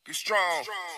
You strong.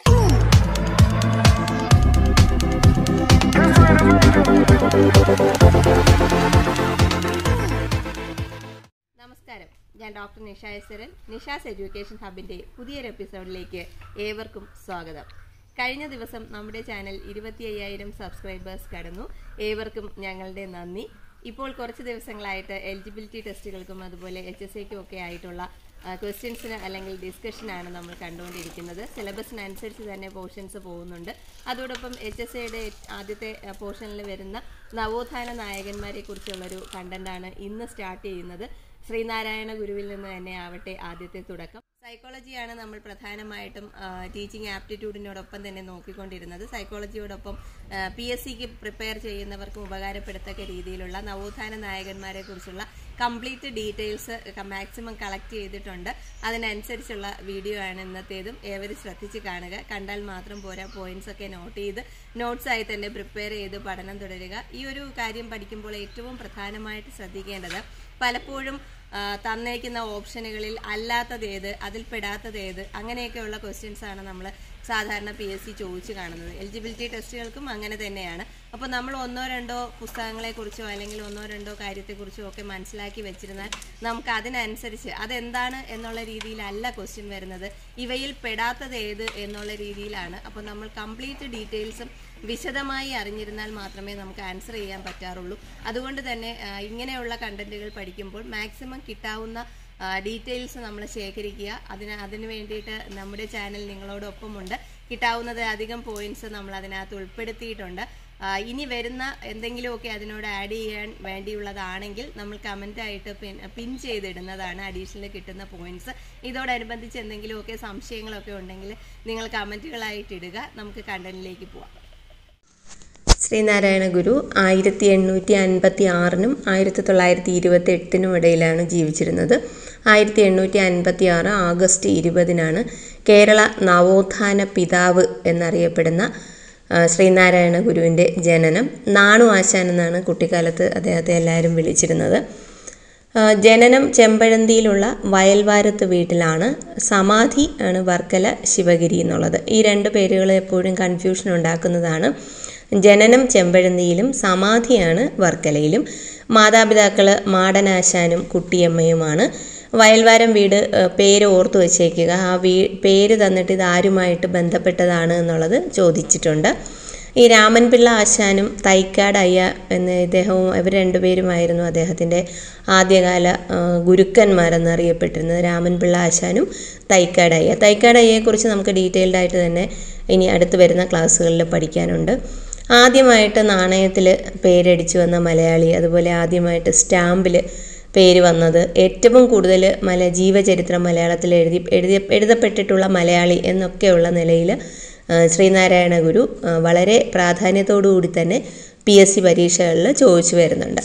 നമസ്കാരം, ഞാൻ doctor Nisha S. Nisha's education ഹബിന്റെ പുതിയൊരു എപ്പിസോഡിലേക്ക് ഏവർക്കും സ്വാഗതം. കഴിഞ്ഞ ദിവസം നമ്മുടെ ചാനൽ 25,000 സബ്സ്ക്രൈബേഴ്സ് കടന്നു. ഏവർക്കും ഞങ്ങളുടെ നന്ദി. ഇപ്പോൾ കുറച്ച് ദിവസങ്ങളായിട്ട് എലിജിബിലിറ്റി ടെസ്റ്റുകൾക്കും അതുപോലെ HSAക്കും ഒക്കെ ആയിട്ടുള്ള ക്വസ്റ്റ്യൻസിന് അല്ലെങ്കിൽ ഡിസ്കഷനാണ് നമ്മൾ കണ്ടുകൊണ്ടിരിക്കുന്നത്. സിലബസിനനുസരിച്ച് തന്നെ പോർഷൻസ് പോകുന്നുണ്ട്. അതോടൊപ്പം HSAയുടെ ആദ്യത്തെ പോർഷനിൽ വരുന്ന നവോത്ഥാന നായകന്മാരെ കുറിച്ചുള്ളൊരു കണ്ടന്റാണ് ഇന്ന് സ്റ്റാർട്ട് ചെയ്യുന്നത്. ശ്രീ നാരായണ ഗുരുവിൽ നിന്ന് തന്നെ ആവട്ടെ ആദ്യത്തെ തുടക്കം. സൈക്കോളജിയാണ് നമ്മൾ പ്രധാനമായിട്ടും ടീച്ചിങ് ആപ്റ്റിറ്റ്യൂഡിനോടൊപ്പം തന്നെ നോക്കിക്കൊണ്ടിരുന്നത്. സൈക്കോളജിയോടൊപ്പം PSCക്ക് പ്രിപ്പയർ ചെയ്യുന്നവർക്കും ഉപകാരപ്പെടത്തക്ക രീതിയിലുള്ള നവോത്ഥാന നായകന്മാരെ കുറിച്ചുള്ള കംപ്ലീറ്റ് ഡീറ്റെയിൽസ് മാക്സിമം കളക്ട് ചെയ്തിട്ടുണ്ട്. അതിനനുസരിച്ചുള്ള വീഡിയോ ആണ് ഇന്നത്തേതും. ഏവരും ശ്രദ്ധിച്ച് കാണുക. കണ്ടാൽ മാത്രം പോരാ, പോയിന്റ്സ് ഒക്കെ നോട്ട് ചെയ്ത് നോട്ട്സായി തന്നെ പ്രിപ്പയർ ചെയ്ത് പഠനം തുടരുക. ഈ ഒരു കാര്യം പഠിക്കുമ്പോൾ ഏറ്റവും പ്രധാനമായിട്ട് ശ്രദ്ധിക്കേണ്ടത് പലപ്പോഴും തന്നേക്കുന്ന ഓപ്ഷനുകളിൽ അല്ലാത്തതേത്, അതിൽ പെടാത്തതേത്, അങ്ങനെയൊക്കെയുള്ള ക്വസ്റ്റ്യൻസ് ആണ് നമ്മൾ സാധാരണ PSC ചോദിച്ചു കാണുന്നത്. എലിജിബിലിറ്റി ടെസ്റ്റുകൾക്കും അങ്ങനെ തന്നെയാണ്. അപ്പോൾ നമ്മൾ ഒന്നോ രണ്ടോ പുസ്തകങ്ങളെക്കുറിച്ചോ അല്ലെങ്കിൽ ഒന്നോ രണ്ടോ കാര്യത്തെക്കുറിച്ചോ ഒക്കെ മനസ്സിലാക്കി വെച്ചിരുന്നാൽ നമുക്ക് അതിനനുസരിച്ച് അതെന്താണ് എന്നുള്ള രീതിയിലല്ല ക്വസ്റ്റ്യൻ വരുന്നത്, ഇവയിൽ പെടാത്തത് ഏത് എന്നുള്ള രീതിയിലാണ്. അപ്പോൾ നമ്മൾ കംപ്ലീറ്റ് ഡീറ്റെയിൽസും വിശദമായി അറിഞ്ഞിരുന്നാൽ മാത്രമേ നമുക്ക് ആൻസർ ചെയ്യാൻ പറ്റാറുള്ളൂ. അതുകൊണ്ട് തന്നെ ഇങ്ങനെയുള്ള കണ്ടന്റുകൾ പഠിക്കുമ്പോൾ മാക്സിമം കിട്ടാവുന്ന ഡീറ്റെയിൽസ് നമ്മൾ ശേഖരിക്കുക. അതിന് വേണ്ടിയിട്ട് നമ്മുടെ ചാനൽ നിങ്ങളോടൊപ്പമുണ്ട്. കിട്ടാവുന്നത് അധികം പോയിന്റ്സ് നമ്മൾ അതിനകത്ത് ഉൾപ്പെടുത്തിയിട്ടുണ്ട്. ഇനി വരുന്ന എന്തെങ്കിലുമൊക്കെ അതിനോട് ആഡ് ചെയ്യാൻ വേണ്ടിയുള്ളതാണെങ്കിൽ നമ്മൾ കമൻ്റായിട്ട് പിൻ ചെയ്തിടുന്നതാണ് അഡീഷണൽ കിട്ടുന്ന പോയിന്റ്സ്. ഇതോടനുബന്ധിച്ച് എന്തെങ്കിലുമൊക്കെ സംശയങ്ങളൊക്കെ ഉണ്ടെങ്കിൽ നിങ്ങൾ കമൻറ്റുകളായിട്ട് ഇടുക. നമുക്ക് കണ്ടന്റിലേക്ക് പോവാം. ശ്രീ നാരായണ ഗുരു 1856 1928 ഇടയിലാണ് ജീവിച്ചിരുന്നത്. 1856 ആഗസ്റ്റ് 20 കേരള നവോത്ഥാന പിതാവ് എന്നറിയപ്പെടുന്ന ശ്രീനാരായണ ഗുരുവിൻ്റെ ജനനം. നാണു ആശാൻ എന്നാണ് കുട്ടിക്കാലത്ത് അദ്ദേഹത്തെ എല്ലാവരും വിളിച്ചിരുന്നത്. ജനനം ചെമ്പഴന്തിയിലുള്ള വയൽവാരത്ത് വീട്ടിലാണ്. സമാധി ആണ് വർക്കല ശിവഗിരി എന്നുള്ളത്. ഈ രണ്ട് പേരുകൾ എപ്പോഴും കൺഫ്യൂഷൻ ഉണ്ടാക്കുന്നതാണ്. ജനനം ചെമ്പഴന്തിയിലും സമാധിയാണ് വർക്കലയിലും. മാതാപിതാക്കൾ മാടനാശാനും കുട്ടിയമ്മയുമാണ്. വയൽവാരം വീട് പേര് ഓർത്തു വച്ചേക്കുക. ആ പേര് തന്നിട്ട് ഇത് ആരുമായിട്ട് ബന്ധപ്പെട്ടതാണ് എന്നുള്ളത് ചോദിച്ചിട്ടുണ്ട്. ഈ രാമൻപിള്ള ആശാനും തൈക്കാട് അയ്യ എന്ന ഇദ്ദേഹവും ഇവർ രണ്ടുപേരുമായിരുന്നു അദ്ദേഹത്തിൻ്റെ ആദ്യകാല ഗുരുക്കന്മാരെന്നറിയപ്പെട്ടിരുന്നത്. രാമൻപിള്ള ആശാനും തൈക്കാട് അയ്യ. തൈക്കാട് അയ്യയെക്കുറിച്ച് നമുക്ക് ഡീറ്റെയിൽഡ് ആയിട്ട് തന്നെ ഇനി അടുത്ത് വരുന്ന ക്ലാസ്സുകളിൽ പഠിക്കാനുണ്ട്. ആദ്യമായിട്ട് നാണയത്തിൽ പേരടിച്ചു വന്ന മലയാളി, അതുപോലെ ആദ്യമായിട്ട് സ്റ്റാമ്പിൽ പേര് വന്നത്, ഏറ്റവും കൂടുതൽ ജീവചരിത്രം മലയാളത്തിൽ എഴുതപ്പെട്ടിട്ടുള്ള മലയാളി എന്നൊക്കെയുള്ള നിലയിൽ ശ്രീനാരായണ ഗുരു വളരെ പ്രാധാന്യത്തോടുകൂടി തന്നെ PSC പരീക്ഷകളിൽ ചോദിച്ചു വരുന്നുണ്ട്.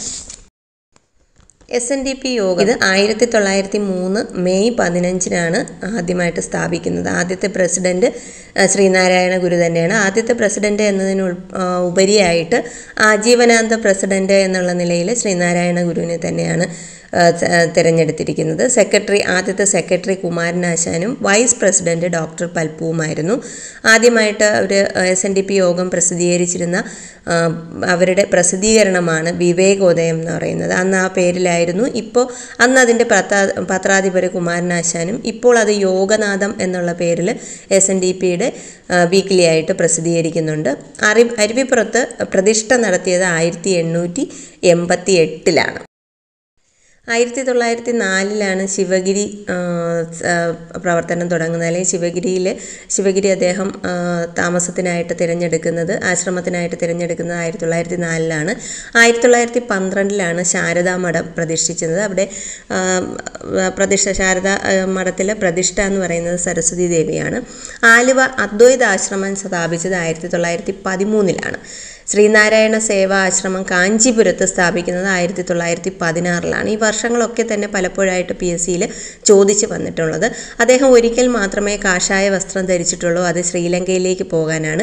SNDP യോഗം ഇത് 1903 മെയ് 15 ആദ്യമായിട്ട് സ്ഥാപിക്കുന്നത്. ആദ്യത്തെ പ്രസിഡന്റ് ശ്രീനാരായണ ഗുരു തന്നെയാണ്. ആദ്യത്തെ പ്രസിഡന്റ് എന്നതിന് ഉപരിയായിട്ട് ആജീവനാന്ത പ്രസിഡന്റ് എന്നുള്ള നിലയിൽ ശ്രീനാരായണ ഗുരുവിനെ തന്നെയാണ് തിരഞ്ഞെടുത്തിരിക്കുന്നത്. ആദ്യത്തെ സെക്രട്ടറി കുമാരനാശാനും വൈസ് പ്രസിഡന്റ് ഡോക്ടർ പൽപ്പുവുമായിരുന്നു. ആദ്യമായിട്ട് അവർ SNDP യോഗം പ്രസിദ്ധീകരിച്ചിരുന്ന അവരുടെ പ്രസിദ്ധീകരണമാണ് വിവേകോദയം എന്ന് പറയുന്നത്. അന്ന് ആ പേരിലായിരുന്നു. അന്ന് അതിൻ്റെ പത്രാധിപര് കുമാരനാശാനും ഇപ്പോൾ അത് യോഗനാഥം എന്നുള്ള പേരിൽ SNDPയുടെ വീക്ക്ലി ആയിട്ട് പ്രസിദ്ധീകരിക്കുന്നുണ്ട്. അരുവിപ്പുറത്ത് പ്രതിഷ്ഠ നടത്തിയത് 1888 1904 ശിവഗിരി പ്രവർത്തനം തുടങ്ങുന്നത്. അല്ലെങ്കിൽ ശിവഗിരി അദ്ദേഹം താമസത്തിനായിട്ട് തിരഞ്ഞെടുക്കുന്നത്, ആശ്രമത്തിനായിട്ട് തിരഞ്ഞെടുക്കുന്നത് 1904. 1912 ശാരദാ മഠം പ്രതിഷ്ഠിച്ചത്. അവിടെ ശാരദാ മഠത്തിലെ പ്രതിഷ്ഠ എന്ന് പറയുന്നത് സരസ്വതി ദേവിയാണ്. ആലുവ അദ്വൈത ആശ്രമം സ്ഥാപിച്ചത് 1913. ശ്രീനാരായണ സേവാ ആശ്രമം കാഞ്ചീപുരത്ത് സ്ഥാപിക്കുന്നത് 1916. ഈ വർഷം വർഷങ്ങളൊക്കെ തന്നെ പലപ്പോഴായിട്ട് PSCയിൽ ചോദിച്ചു വന്നിട്ടുള്ളത്. അദ്ദേഹം ഒരിക്കൽ മാത്രമേ കാഷായ വസ്ത്രം ധരിച്ചിട്ടുള്ളൂ. അത് ശ്രീലങ്കയിലേക്ക് പോകാനാണ്.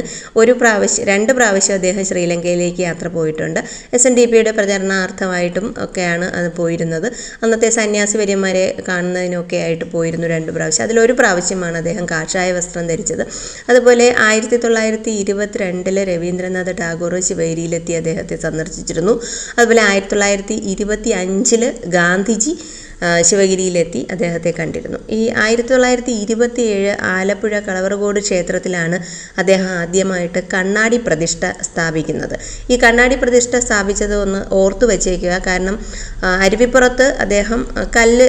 2 പ്രാവശ്യം അദ്ദേഹം ശ്രീലങ്കയിലേക്ക് യാത്ര പോയിട്ടുണ്ട്. SNDPയുടെ പ്രചരണാർത്ഥമായിട്ടും ഒക്കെയാണ് അത് പോയിരുന്നത്. അന്നത്തെ സന്യാസി വര്യന്മാരെ കാണുന്നതിനൊക്കെ ആയിട്ട് പോയിരുന്നു 2 പ്രാവശ്യം. അതിലൊരു പ്രാവശ്യമാണ് അദ്ദേഹം കാഷായ വസ്ത്രം ധരിച്ചത്. അതുപോലെ 1922 രവീന്ദ്രനാഥ് ടാഗോർ ശിവഗിരിയിലെത്തി അദ്ദേഹത്തെ സന്ദർശിച്ചിരുന്നു. അതുപോലെ 1925 ഗാന്ധിജി ശിവഗിരിയിലെത്തി അദ്ദേഹത്തെ കണ്ടിരുന്നു. ഈ 1927 ആലപ്പുഴ കളവറകോട് ക്ഷേത്രത്തിലാണ് അദ്ദേഹം ആദ്യമായിട്ട് കണ്ണാടി പ്രതിഷ്ഠ സ്ഥാപിക്കുന്നത്. ഈ കണ്ണാടി പ്രതിഷ്ഠ സ്ഥാപിച്ചത് ഒന്ന് ഓർത്തു വച്ചേക്കുക. കാരണം അരുവിപ്പുറത്ത് അദ്ദേഹം കല്ല്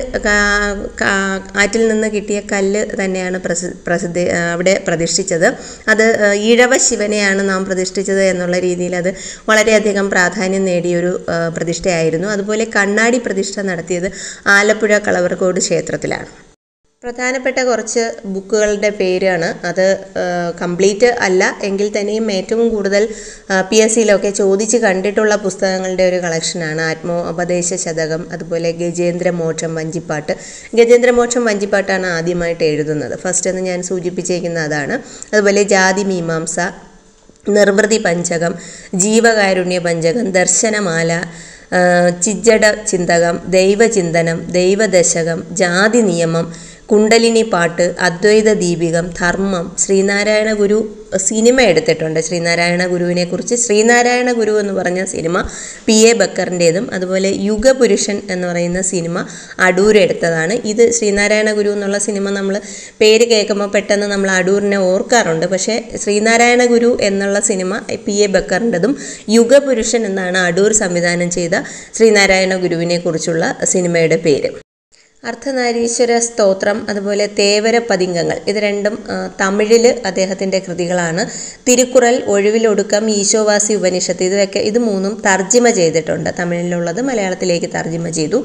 ആറ്റിൽ നിന്ന് കിട്ടിയ കല്ല് തന്നെയാണ് അവിടെ പ്രതിഷ്ഠിച്ചത്. അത് ഈഴവ ശിവനെയാണ് നാം പ്രതിഷ്ഠിച്ചത് എന്നുള്ള രീതിയിൽ അത് വളരെയധികം പ്രാധാന്യം നേടിയൊരു പ്രതിഷ്ഠയായിരുന്നു. അതുപോലെ കണ്ണാടി പ്രതിഷ്ഠ നടത്തിയത് ആലപ്പുഴ കളവറകോട് ക്ഷേത്രത്തിലാണ്. പ്രധാനപ്പെട്ട കുറച്ച് ബുക്കുകളുടെ പേരാണ്. അത് കംപ്ലീറ്റ് അല്ല എങ്കിൽ തന്നെയും ഏറ്റവും കൂടുതൽ PSCയിലൊക്കെ ചോദിച്ച് കണ്ടിട്ടുള്ള പുസ്തകങ്ങളുടെ ഒരു കളക്ഷനാണ്. ആത്മോപദേശ ശതകം, അതുപോലെ ഗജേന്ദ്രമോക്ഷം വഞ്ചിപ്പാട്ട്. ഗജേന്ദ്രമോക്ഷം വഞ്ചിപ്പാട്ടാണ് ആദ്യമായിട്ട് എഴുതുന്നത്. ഫസ്റ്റ് എന്ന് ഞാൻ സൂചിപ്പിച്ചേക്കുന്ന അതാണ്. അതുപോലെ ജാതി മീമാംസ, നിർവൃതി പഞ്ചകം, ജീവകാരുണ്യ പഞ്ചകം, ദർശനമാല, ചിജ്ജട ചിന്തകം, ദൈവചിന്തനം, ദൈവദശകം, ജാതി നിയമം, കുണ്ടലിനി പാട്ട്, അദ്വൈത ദീപികം, ധർമ്മം. ശ്രീനാരായണ ഗുരു സിനിമ എടുത്തിട്ടുണ്ട്. ശ്രീനാരായണ ഗുരുവിനെ കുറിച്ച് ശ്രീനാരായണ ഗുരു എന്ന് പറഞ്ഞ സിനിമ P.A. ബക്കറിൻ്റേതും, അതുപോലെ യുഗപുരുഷൻ എന്ന് പറയുന്ന സിനിമ അടൂർ എടുത്തതാണ്. ഇത് ശ്രീനാരായണ ഗുരു എന്നുള്ള സിനിമ നമ്മൾ പേര് കേൾക്കുമ്പോൾ പെട്ടെന്ന് നമ്മൾ അടൂരിനെ ഓർക്കാറുണ്ട്. പക്ഷേ ശ്രീനാരായണ ഗുരു എന്നുള്ള സിനിമ P.A. ബക്കറിൻ്റെതും, യുഗപുരുഷൻ എന്നാണ് അടൂർ സംവിധാനം ചെയ്ത ശ്രീനാരായണ ഗുരുവിനെ കുറിച്ചുള്ള സിനിമയുടെ പേര്. അർദ്ധനാരീശ്വര സ്തോത്രം, അതുപോലെ തേവര പതിങ്കങ്ങൾ, ഇത് രണ്ടും തമിഴിൽ അദ്ദേഹത്തിൻ്റെ കൃതികളാണ്. തിരുക്കുറൽ, ഒഴിവിലൊടുക്കം, ഈശോവാസി ഉപനിഷത്ത്, ഇത് മൂന്നും തർജിമ ചെയ്തിട്ടുണ്ട്. തമിഴിലുള്ളത് മലയാളത്തിലേക്ക് തർജിമ ചെയ്തു.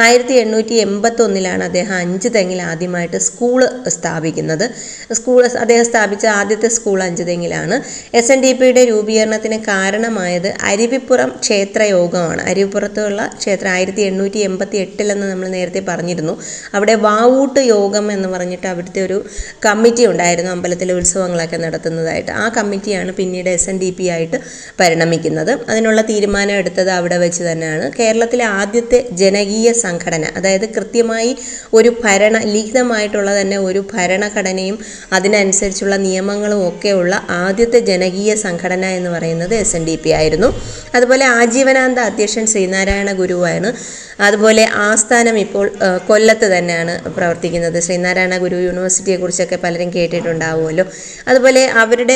1881 അദ്ദേഹം 5 തെങ്ങിൽ ആദ്യമായിട്ട് സ്കൂള് സ്ഥാപിക്കുന്നത്. അദ്ദേഹം സ്ഥാപിച്ച ആദ്യത്തെ സ്കൂൾ 5 തെങ്ങിലാണ്. SNDPയുടെ രൂപീകരണത്തിന് കാരണമായത് അരുവിപ്പുറം ക്ഷേത്രയോഗമാണ്. അരുവിപ്പുറത്തുള്ള ക്ഷേത്രം 1888 എന്ന് നമ്മൾ നേരത്തെ പറഞ്ഞിരുന്നു. അവിടെ വാവൂട്ട് യോഗം എന്ന് പറഞ്ഞിട്ട് അവിടുത്തെ ഒരു കമ്മിറ്റി ഉണ്ടായിരുന്നു, അമ്പലത്തിലെ ഉത്സവങ്ങളൊക്കെ നടത്തുന്നതായിട്ട്. ആ കമ്മിറ്റിയാണ് പിന്നീട് SNDP ആയിട്ട് പരിണമിക്കുന്നത്. അതിനുള്ള തീരുമാനം എടുത്തത് അവിടെ വെച്ച് തന്നെയാണ്. കേരളത്തിലെ ആദ്യത്തെ ജനകീയ സംഘടന, അതായത് കൃത്യമായി ഒരു ലിഖിതമായിട്ടുള്ള തന്നെ ഒരു ഭരണഘടനയും അതിനനുസരിച്ചുള്ള നിയമങ്ങളും ഒക്കെയുള്ള ആദ്യത്തെ ജനകീയ സംഘടന എന്ന് പറയുന്നത് SNDP ആയിരുന്നു. അതുപോലെ ആജീവനാന്ത അധ്യക്ഷൻ ശ്രീനാരായണ ഗുരുവാണ്. അതുപോലെ ആസ്ഥാനം ഇപ്പോൾ കൊല്ലത്ത് തന്നെയാണ് പ്രവർത്തിക്കുന്നത്. ശ്രീനാരായണ ഗുരു യൂണിവേഴ്സിറ്റിയെക്കുറിച്ചൊക്കെ പലരും കേട്ടിട്ടുണ്ടാവുമല്ലോ. അതുപോലെ അവരുടെ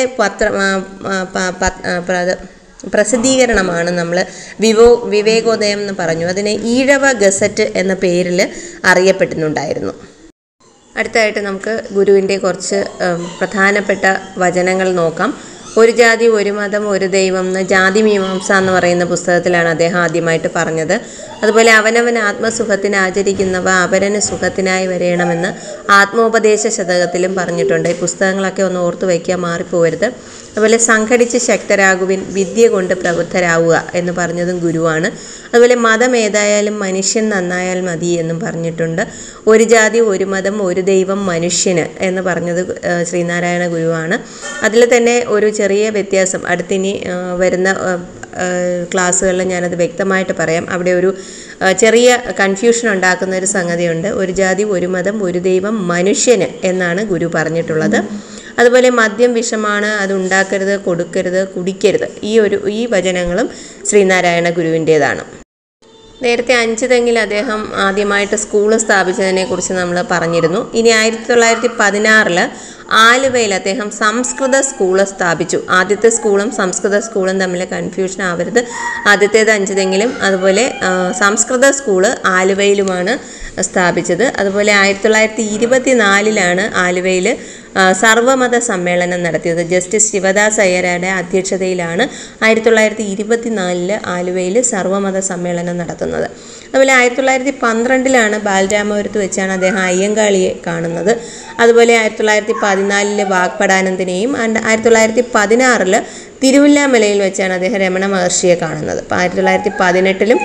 പ്രസിദ്ധീകരണമാണ് നമ്മൾ വിവേകോദയം എന്ന് പറഞ്ഞു. അതിനെ ഈഴവ ഗസറ്റ് എന്ന പേരിൽ അറിയപ്പെടുന്നുണ്ടായിരുന്നു. അടുത്തായിട്ട് നമുക്ക് ഗുരുവിൻ്റെ കുറച്ച് പ്രധാനപ്പെട്ട വചനങ്ങൾ നോക്കാം. ഒരു ജാതി ഒരു മതം ഒരു ദൈവം എന്ന് ജാതി മീമാംസ എന്ന് പറയുന്ന പുസ്തകത്തിലാണ് അദ്ദേഹം ആദ്യമായിട്ട് പറഞ്ഞത്. അതുപോലെ അവനവൻ ആത്മസുഖത്തിന് ആചരിക്കുന്നവ അപരന് സുഖത്തിനായി വരയണമെന്ന് ആത്മോപദേശ ശതകത്തിലും പറഞ്ഞിട്ടുണ്ട്. ഈ പുസ്തകങ്ങളൊക്കെ ഒന്ന് ഓർത്തു വയ്ക്കുക, മാറിപ്പോരുത്. അതുപോലെ സംഘടിച്ച് ശക്തരാകുവിൻ, വിദ്യ കൊണ്ട് പ്രബുദ്ധരാവുക എന്ന് പറഞ്ഞതും ഗുരുവാണ്. അതുപോലെ മതം ഏതായാലും മനുഷ്യൻ നന്നായാൽ മതി എന്നും പറഞ്ഞിട്ടുണ്ട്. ഒരു ജാതി ഒരു മതം ഒരു ദൈവം മനുഷ്യന് എന്ന് പറഞ്ഞത് ശ്രീനാരായണ ഗുരുവാണ്. അതിൽ തന്നെ ഒരു ചെറിയ വ്യത്യാസം അടുത്തിനി വരുന്ന ക്ലാസ്സുകളിൽ ഞാനത് വ്യക്തമായിട്ട് പറയാം. അവിടെ ഒരു ചെറിയ കൺഫ്യൂഷൻ ഉണ്ടാക്കുന്ന ഒരു സംഗതിയുണ്ട്. ഒരു ജാതി ഒരു മതം ഒരു ദൈവം മനുഷ്യന് എന്നാണ് ഗുരു പറഞ്ഞിട്ടുള്ളത്. അതുപോലെ മദ്യം വിഷമാണ്, അത് ഉണ്ടാക്കരുത്, കൊടുക്കരുത്, കുടിക്കരുത്. ഈ വചനങ്ങളും ശ്രീനാരായണ ഗുരുവിൻ്റേതാണ്. നേരത്തെ 5 തെങ്ങിൽ അദ്ദേഹം ആദ്യമായിട്ട് സ്കൂൾ സ്ഥാപിച്ചതിനെക്കുറിച്ച് നമ്മൾ പറഞ്ഞിരുന്നു. ഇനി 1916 ആലുവയിൽ അദ്ദേഹം സംസ്കൃത സ്കൂള് സ്ഥാപിച്ചു. ആദ്യത്തെ സ്കൂളും സംസ്കൃത സ്കൂളും തമ്മിൽ കൺഫ്യൂഷൻ ആവരുത്. ആദ്യത്തേത് 5 തെങ്ങിലും അതുപോലെ സംസ്കൃത സ്കൂള് ആലുവയിലുമാണ് സ്ഥാപിച്ചത്. അതുപോലെ 1924 ആലുവയിൽ സർവമത സമ്മേളനം നടത്തിയത്. ജസ്റ്റിസ് ശിവദാസ് അയ്യരുടെ അധ്യക്ഷതയിലാണ് 1924 ആലുവയിൽ സർവമത സമ്മേളനം നടത്തുന്നത്. അതുപോലെ 1912 ബാലരാമപുരത്ത് വെച്ചാണ് അദ്ദേഹം അയ്യങ്കാളിയെ കാണുന്നത്. അതുപോലെ 1914 വാഗ്ഭടാനന്ദനെയും 1916 തിരുവില്ലാമലയിൽ വെച്ചാണ് അദ്ദേഹം രമണ മഹർഷിയെ കാണുന്നത്. അപ്പോൾ 1918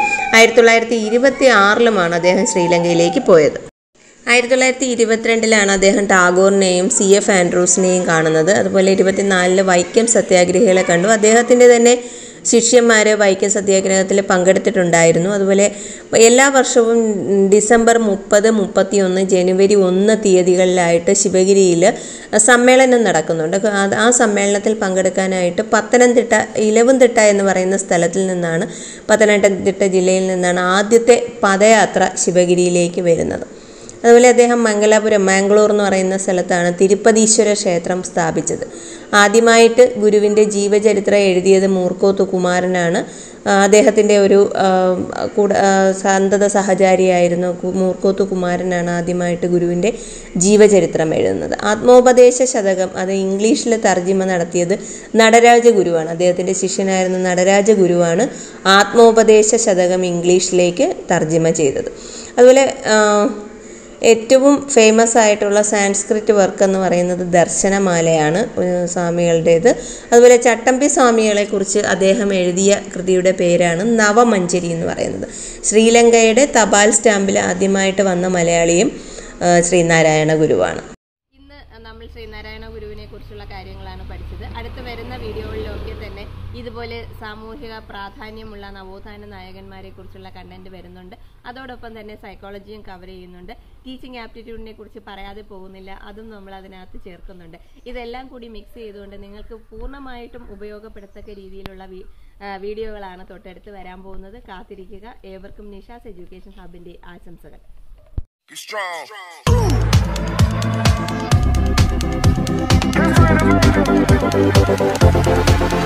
1926 അദ്ദേഹം ശ്രീലങ്കയിലേക്ക് പോയത്. 1922 അദ്ദേഹം ടാഗോറിനെയും CF ആൻഡ്രൂസിനെയും കാണുന്നത്. അതുപോലെ 24 വൈക്കം സത്യാഗ്രഹികളെ കണ്ടു. അദ്ദേഹത്തിൻ്റെ തന്നെ ശിഷ്യന്മാർ വൈക്കം സത്യാഗ്രഹത്തിൽ പങ്കെടുത്തിട്ടുണ്ടായിരുന്നു. അതുപോലെ എല്ലാ വർഷവും ഡിസംബർ 30, 31, ജനുവരി 1 തീയതികളിലായിട്ട് ശിവഗിരിയിൽ സമ്മേളനം നടക്കുന്നുണ്ട്. ആ സമ്മേളനത്തിൽ പങ്കെടുക്കാനായിട്ട് പത്തനംതിട്ട ഇലവുംതിട്ട എന്ന് പറയുന്ന സ്ഥലത്തിൽ നിന്നാണ്, പത്തനംതിട്ട ജില്ലയിൽ നിന്നാണ് ആദ്യത്തെ പദയാത്ര ശിവഗിരിയിലേക്ക് വരുന്നത്. അതുപോലെ അദ്ദേഹം മാംഗ്ലൂർ എന്ന് പറയുന്ന സ്ഥലത്താണ് തിരുപ്പതീശ്വര ക്ഷേത്രം സ്ഥാപിച്ചത്. ആദ്യമായിട്ട് ഗുരുവിൻ്റെ ജീവചരിത്രം എഴുതിയത് മൂർക്കോത്ത് കുമാരനാണ്. അദ്ദേഹത്തിൻ്റെ ഒരു സന്തത സഹചാരിയായിരുന്നു മൂർക്കോത്ത് കുമാരനാണ് ആദ്യമായിട്ട് ഗുരുവിൻ്റെ ജീവചരിത്രം എഴുതുന്നത്. ആത്മോപദേശ ശതകം അത് ഇംഗ്ലീഷിൽ തർജിമ നടത്തിയത് നടരാജ ഗുരുവാണ്. അദ്ദേഹത്തിൻ്റെ ശിഷ്യനായിരുന്ന നടരാജ ഗുരുവാണ് ആത്മോപദേശ ശതകം ഇംഗ്ലീഷിലേക്ക് തർജിമ ചെയ്തത്. അതുപോലെ ഏറ്റവും ഫേമസ് ആയിട്ടുള്ള സാൻസ്ക്രിറ്റ് വർക്ക് എന്ന് പറയുന്നത് ദർശനമാലയാണ് സ്വാമികളുടേത്. അതുപോലെ ചട്ടമ്പി സ്വാമികളെക്കുറിച്ച് അദ്ദേഹം എഴുതിയ കൃതിയുടെ പേരാണ് നവമഞ്ചരി എന്ന് പറയുന്നത്. ശ്രീലങ്കയുടെ തപാൽ സ്റ്റാമ്പിൽ ആദ്യമായിട്ട് വന്ന മലയാളിയും ശ്രീനാരായണ ഗുരുവാണ്. നമ്മൾ ശ്രീനാരായണ ഗുരുവിനെ കുറിച്ചുള്ള കാര്യങ്ങളാണ് പഠിച്ചത്. അടുത്ത് വരുന്ന വീഡിയോകളിലൊക്കെ തന്നെ ഇതുപോലെ സാമൂഹിക പ്രാധാന്യമുള്ള നവോത്ഥാന നായകന്മാരെ കുറിച്ചുള്ള കണ്ടന്റ് വരുന്നുണ്ട്. അതോടൊപ്പം തന്നെ സൈക്കോളജിയും കവർ ചെയ്യുന്നുണ്ട്. ടീച്ചിങ് ആപ്റ്റിറ്റ്യൂഡിനെ കുറിച്ച് പറയാതെ പോകുന്നില്ല, അതും നമ്മൾ അതിനകത്ത് ചേർക്കുന്നുണ്ട്. ഇതെല്ലാം കൂടി മിക്സ് ചെയ്തുകൊണ്ട് നിങ്ങൾക്ക് പൂർണ്ണമായിട്ടും ഉപയോഗപ്പെടുത്തക്ക രീതിയിലുള്ള വീഡിയോകളാണ് തൊട്ടടുത്ത് വരാൻ പോകുന്നത്. കാത്തിരിക്കുക. ഏവർക്കും നിഷാസ് എഡ്യൂക്കേഷൻ ഹബിന്റെ ആശംസകൾ. Strong.